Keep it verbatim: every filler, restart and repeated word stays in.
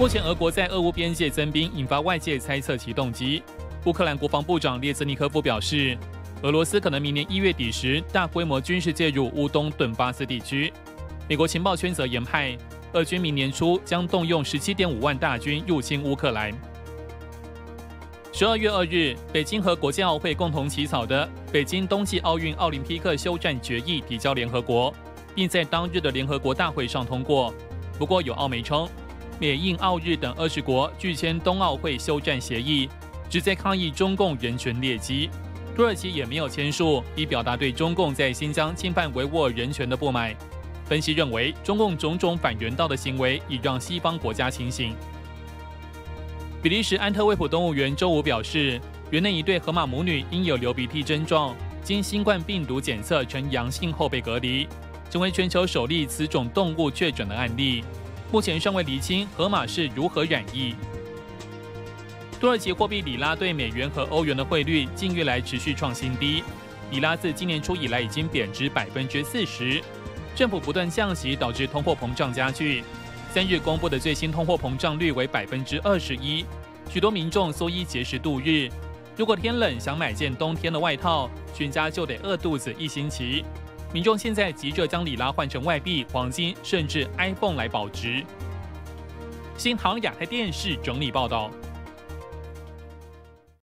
目前，俄国在俄乌边界增兵，引发外界猜测其动机。乌克兰国防部长列兹尼科夫表示，俄罗斯可能明年一月底时大规模军事介入乌东顿巴斯地区。美国情报圈则研判，俄军明年初将动用十七点五万大军入侵乌克兰。十二月二日，北京和国际奥会共同起草的《北京冬季奥运奥林匹克休战决议》提交联合国，并在当日的联合国大会上通过。不过，有澳媒称，缅印澳日等二十国拒签冬奥会休战协议，旨在抗议中共人权劣迹。土耳其也没有签署，以表达对中共在新疆侵犯维吾尔人权的不满。分析认为，中共种种反人道的行为已让西方国家清醒。比利时安特卫普动物园周五表示，园内一对河马母女因有流鼻涕症状，经新冠病毒检测呈阳性后被隔离，成为全球首例此种动物确诊的案例。目前尚未厘清河马是如何染疫。土耳其货币里拉对美元和欧元的汇率近月来持续创新低，里拉自今年初以来已经贬值百分之四十。政府不断降息，导致通货膨胀加剧。三日公布的最新通货膨胀率为百分之二十一，许多民众缩衣节食度日。如果天冷想买件冬天的外套，全家就得饿肚子一星期。民众现在急着将里拉换成外币、黄金，甚至 iPhone 来保值。新航亚太电视整理报道。